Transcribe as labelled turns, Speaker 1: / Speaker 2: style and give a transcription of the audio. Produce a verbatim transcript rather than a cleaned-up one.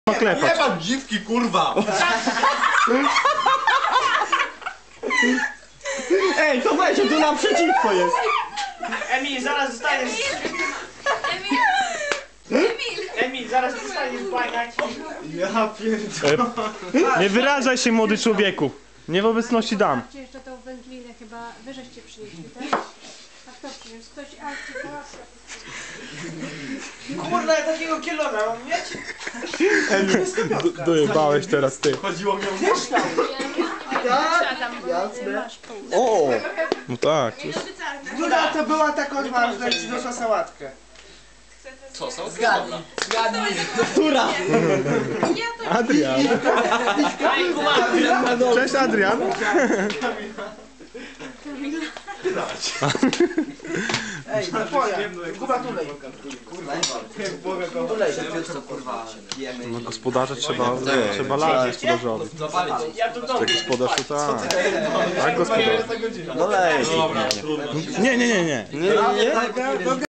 Speaker 1: klepać.
Speaker 2: Nie mam dziwki, kurwa!
Speaker 1: Ej, to weź, tu naprzeciwko jest.
Speaker 3: Emil, zaraz zostaniesz...
Speaker 4: Emil! Emil!
Speaker 3: Emil, zaraz zostaniesz baniać.
Speaker 1: Ja pierdolę. Nie wyrażaj się, młody człowieku. Nie w obecności dam.
Speaker 5: Zobaczcie jeszcze tą wędlinę, chyba wy żeście przynieśli, tak? A kto przyniósł? Ktoś akcji połapka.
Speaker 3: Kurwa, ja takiego kielona mam mieć?
Speaker 1: Dojebałeś teraz ty.
Speaker 2: Chodziło mi o
Speaker 4: Siadam, bo masz pół.
Speaker 1: O! No tak.
Speaker 3: Która to była ta odważna i przyniosła sałatkę?
Speaker 2: Co, są?
Speaker 6: Zgadnij, zgadnij.
Speaker 1: Która?
Speaker 4: Ja to
Speaker 1: Adrian. Cześć Adrian.
Speaker 3: Ej, no twoja. Kuba, tulej.
Speaker 6: Tulej, co kurwa pijemy.
Speaker 1: No gospodarze trzeba, trzeba lać gospodarzowi.
Speaker 3: Ja tu
Speaker 1: Jak gospodarz to tak. Tak gospodarz.
Speaker 2: No lej.
Speaker 1: Nie, nie, nie, nie.
Speaker 6: Nie, nie, nie.